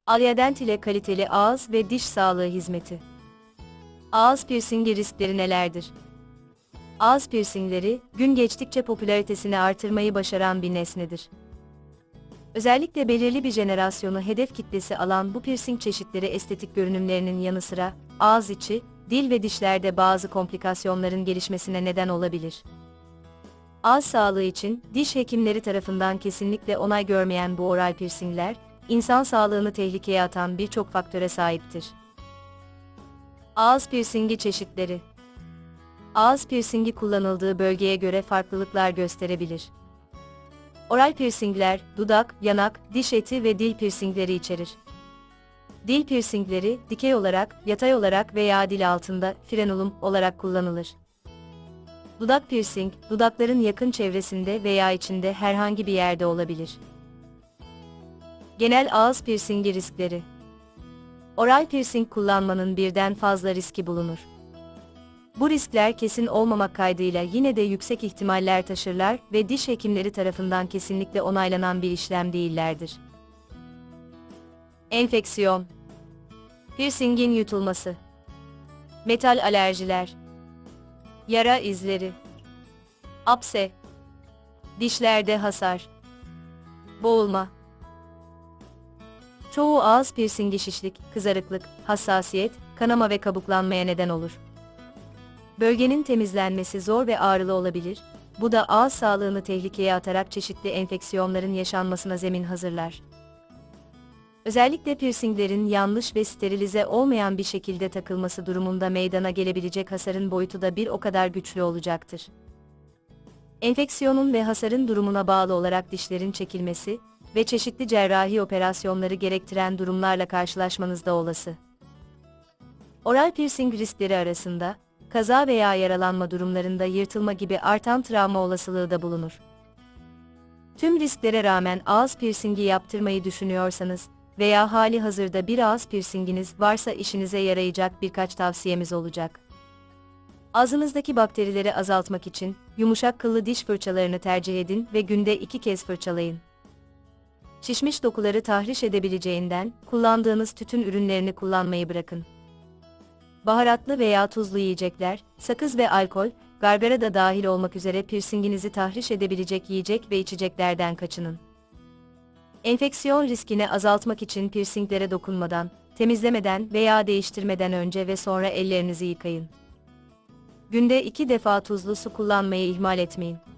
Alyadent ile kaliteli ağız ve diş sağlığı hizmeti. Ağız piercingi riskleri nelerdir? Ağız piercingleri, gün geçtikçe popülaritesini artırmayı başaran bir nesnedir. Özellikle belirli bir jenerasyonu hedef kitlesi alan bu piercing çeşitleri estetik görünümlerinin yanı sıra, ağız içi, dil ve dişlerde bazı komplikasyonların gelişmesine neden olabilir. Ağız sağlığı için, diş hekimleri tarafından kesinlikle onay görmeyen bu oral piercingler, insan sağlığını tehlikeye atan birçok faktöre sahiptir. Ağız piercingi çeşitleri. Ağız piercingi kullanıldığı bölgeye göre farklılıklar gösterebilir. Oral piercingler, dudak, yanak, diş eti ve dil piercingleri içerir. Dil piercingleri, dikey olarak, yatay olarak veya dil altında, frenulum olarak kullanılır. Dudak piercing, dudakların yakın çevresinde veya içinde herhangi bir yerde olabilir. Genel ağız piercingi riskleri. Oral piercing kullanmanın birden fazla riski bulunur. Bu riskler kesin olmamak kaydıyla yine de yüksek ihtimaller taşırlar ve diş hekimleri tarafından kesinlikle onaylanan bir işlem değillerdir. Enfeksiyon. Piercingin yutulması. Metal alerjiler. Yara izleri. Apse. Dişlerde hasar. Boğulma. Çoğu ağız piercingi şişlik, kızarıklık, hassasiyet, kanama ve kabuklanmaya neden olur. Bölgenin temizlenmesi zor ve ağrılı olabilir, bu da ağız sağlığını tehlikeye atarak çeşitli enfeksiyonların yaşanmasına zemin hazırlar. Özellikle piercinglerin yanlış ve sterilize olmayan bir şekilde takılması durumunda meydana gelebilecek hasarın boyutu da bir o kadar güçlü olacaktır. Enfeksiyonun ve hasarın durumuna bağlı olarak dişlerin çekilmesi ve çeşitli cerrahi operasyonları gerektiren durumlarla karşılaşmanız da olası. Oral piercing riskleri arasında, kaza veya yaralanma durumlarında yırtılma gibi artan travma olasılığı da bulunur. Tüm risklere rağmen ağız piercingi yaptırmayı düşünüyorsanız veya hali hazırda bir ağız piercinginiz varsa işinize yarayacak birkaç tavsiyemiz olacak. Ağzınızdaki bakterileri azaltmak için yumuşak kıllı diş fırçalarını tercih edin ve günde 2 kez fırçalayın. Şişmiş dokuları tahriş edebileceğinden kullandığınız tütün ürünlerini kullanmayı bırakın. Baharatlı veya tuzlu yiyecekler, sakız ve alkol, gargara da dahil olmak üzere piercinginizi tahriş edebilecek yiyecek ve içeceklerden kaçının. Enfeksiyon riskini azaltmak için piercinglere dokunmadan, temizlemeden veya değiştirmeden önce ve sonra ellerinizi yıkayın. Günde 2 defa tuzlu su kullanmayı ihmal etmeyin.